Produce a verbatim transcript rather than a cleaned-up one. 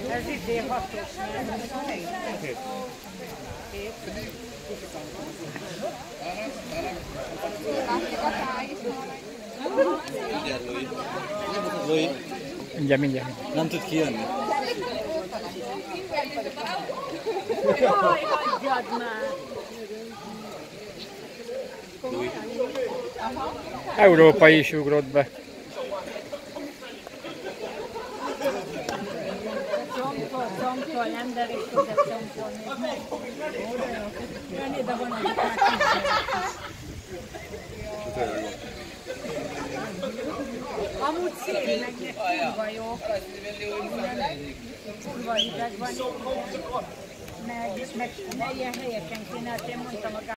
Ez idén hatos. Mindjárt, mindjárt. Nem tud kijönni. Jaj, hagyjad már! Európa is ugrott be. Csompol, csompol, ember is tud csompolni. Jön ide van, hogy már kisebb. Amúgy szép, meg kurva jó. Kurva hideg van. Meg, meg ilyen helyeken kéne, hát én mondtam a